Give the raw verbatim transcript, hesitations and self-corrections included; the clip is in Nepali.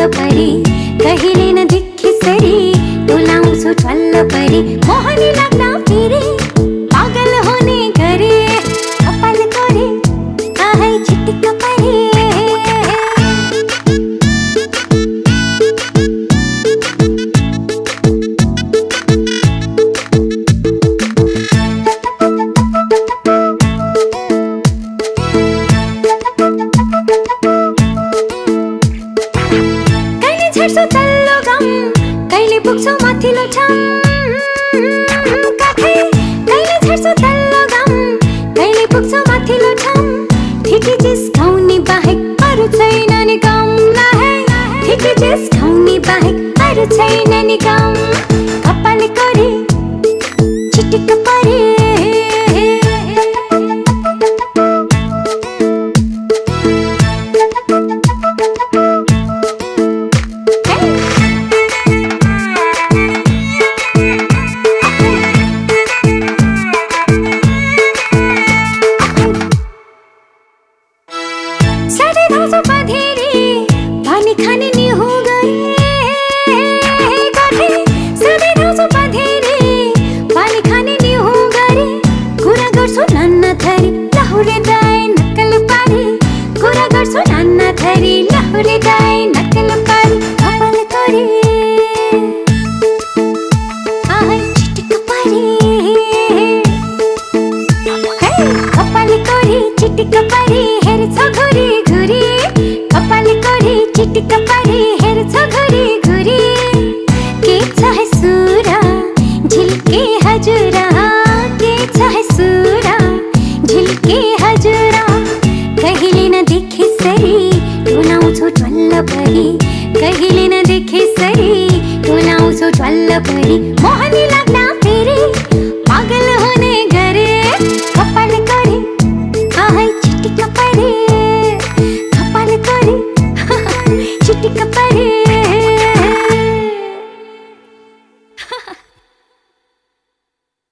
परी कहिले न देखी सरी डोलाउँछु ट्वल्ल परी मोहनी लाग्दा फेरि पागल होने गरे कपाल करे आहै चिटिक्क परी झर्छु तल्लो गम कहिले पुग्छौ माथिल्लो ठाम काखै कहिले झर्छु तल्लो गम कहिले पुग्छौ माथिल्लो ठाम ठिटी जिस्काउने बाहेक अरू छैन नि काम लाहे ठिटी जिस्काउने बाहेक अरू छैन नि काम कपाल करे चिटिक्क परे साढे दसौँ पधेरी पानी खाने नि हो गए काठे साढे दसौँ पधेरी पानी खाने नि हो गरे कुरा गर्छु नाना थरी लहुरे दाई नक्कल पारी कुरा गर्छु नाना थरी लहुरे दाई नक्कल पारी कपाल करे आहै चिटिक्क परी कपाल करे चिटिक्क परी हेर्छ घुरी घुरी कपाल करे चिटिक्क परी हेर्छ घुरी घुरी के छ है सुरा झिल्के हजुरा के छ है सुरा झिल्के हजुरा कहिले न देखे सरी डोलाउँछु ट्वल्ल परी कहिले न देखे सरी डोलाउँछु ट्वल्ल परी मोहनी लाग्दा फेरि